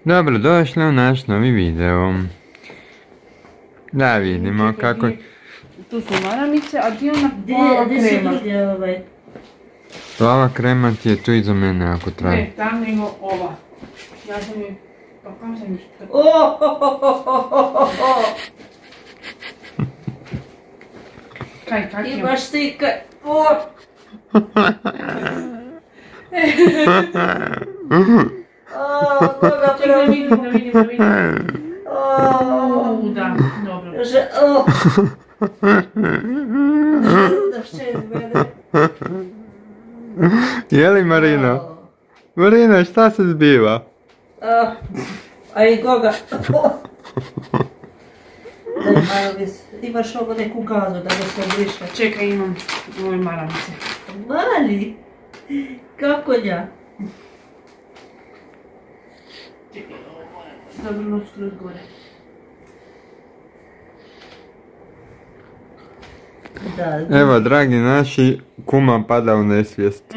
Dobrodošli u naš novi video. Da vidimo kako... Tu su maramice, a ti ona plava krema. Plava krema ti je tu iza mene ako treba. Ne, tam nego ova. Ja sam ju... Pa kam sam ju što... Kaj je? Imaš ti kaj... Da vidim. Da, dobro. Da še iz mene. Jeli Marino? Marino, šta se zbiva? A i koga? Daj maramis, imaš ovo neku gazu da ga se briše. Čekaj, imam ove maramice. Mali? Kako nja? Čekaj, ovo moram dobro noć kroz gore. Da. Evo, dragi naši, kuma pada u nesvijest.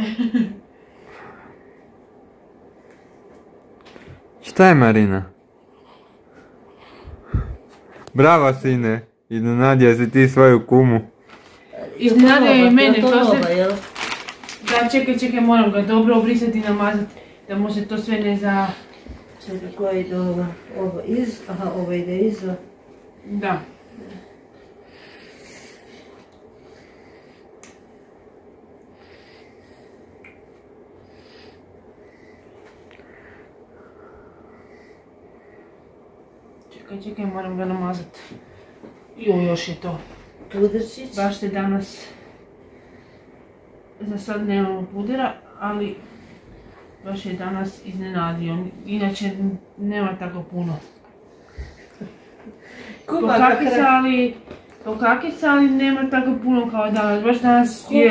Šta je Marina? Bravo sine, iznenadio si ti svoju kumu. Iznenadio je i mene, to to se... nova, jel? Da, čekaj, moram ga dobro obrisati i namazati, da mu se to sve ne za... Čekaj, koja ide ova? Ovo iz? Aha, ovo ide iza. Da. Čekaj, moram ga namazati. Još je to. Puderčić? Baš se danas... Za sad nemamo pudera, ali... Baš je danas iznenadio. Inače nema tako puno. Pokakica, ali nema tako puno kao danas. Baš danas je...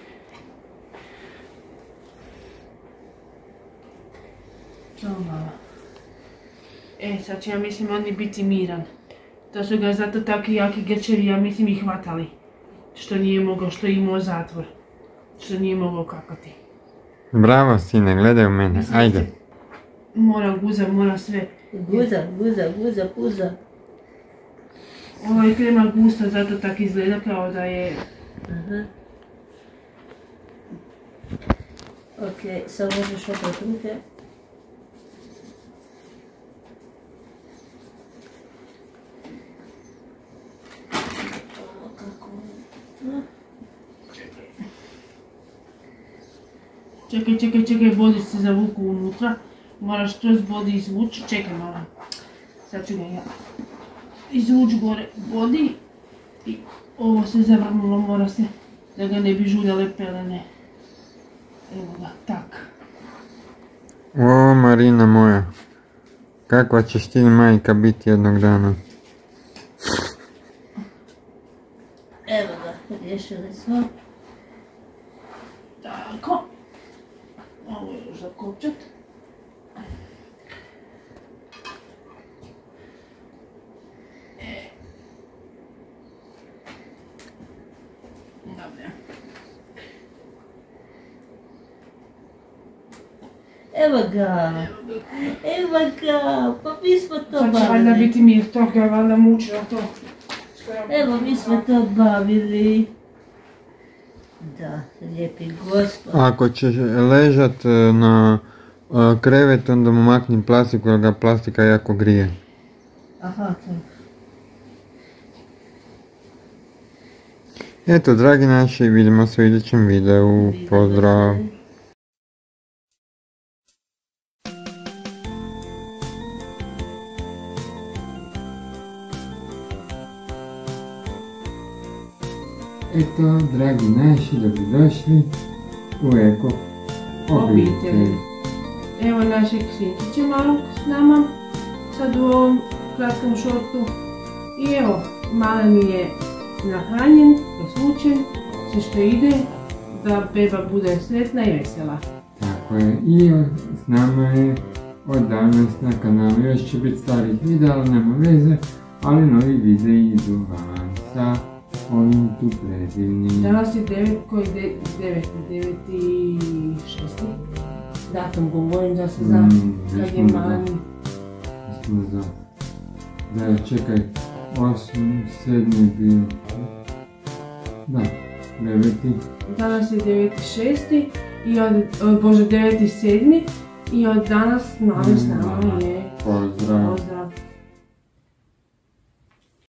Samo malo. Sad će ja mislim oni biti miran. To su ga zato takvi jaki grčevi, ja mislim ih hvatali. Što nije mogao, što je imao zatvor. Što nije mogao kakati. Bravo sine, gledaj u mene, ajde. Mora guza, mora sve. Guza. Ova je krema gusta, zato tak izgleda kao da je... Ok, sad možeš opet ruke. Čekaj, bodi se zavuku unutra. Moraš to s bodi izvući. Čekaj malo. Sad ću ga ja izvući gore bodi. I ovo se zavrnulo, mora se da ga ne bi žuljale pelene. Evo ga, tak. O Marina moja, kakva ćeš ti majka biti jednog dana. Evo ga, riješili smo. Tako. Ovo je još zakopčat. Dobre. Evo ga, pa mi smo to bavili. Sad će valjda biti mir, to ga je valjda mučilo to. Evo, mi smo to bavili. Da, lijepi gospod. Ako ćeš ležat na krevet, onda mu makni plastiku, jer ga plastika jako grije. Aha, to. Eto, dragi naši, vidimo se u idućem videu. Pozdrav! Eto, dragi naši, dobrodošli u Eko obitelj. Evo našeg sinčića malog s nama, sad u ovom kratkom šortu. I evo, malen je nahranjen, poslučen, sve što ide, da beba bude sretna i vesela. Tako je, i s nama je od danas na kanalu, još će biti starih videa, ali nema veze, ali novi videi idu van sa ovim tu predivnim. Danas je 9.6. Datum govorim da se zna kad je malen. smo za... Da, čekaj, 8.7. bio... Da, 9. Danas je 9.6. i od... Bože, 9.7. i od danas novi s nama je... Pozdrav.